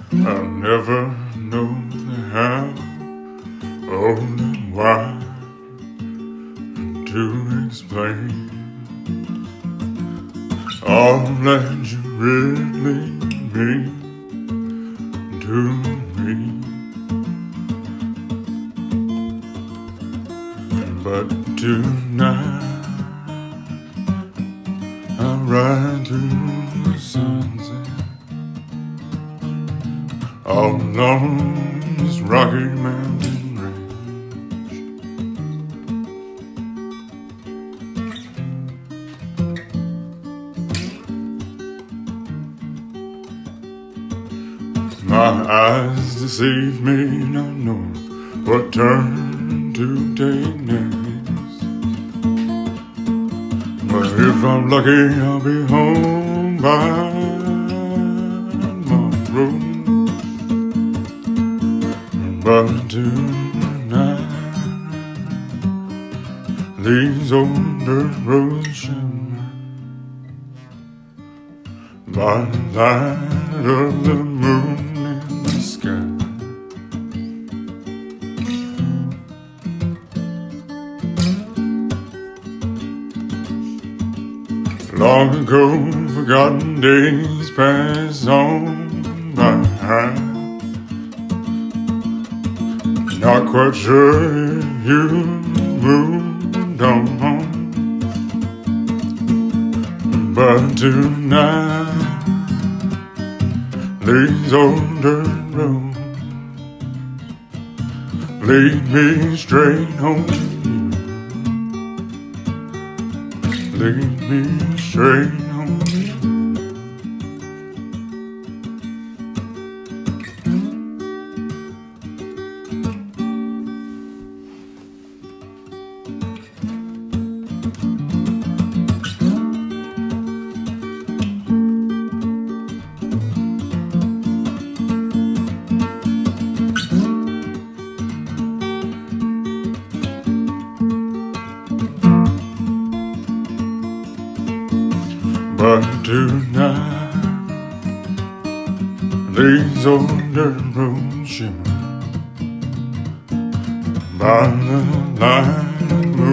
I'll never know the how, only why to explain all that you really mean to me. But tonight I'll ride through the sunset all along this Rocky Mountain range. My eyes deceive me, not knowing what turn to take next. But if I'm lucky, I'll be home by tomorrow. But tonight, these old dirt roads shimmer by the light of the moon in the sky. Long ago, forgotten days pass on by. Not quite sure if you moved on, but tonight these old dirt roads lead me straight home to you. Lead me straight home to you. But tonight, these old dirt roads shimmer by the light of the moon.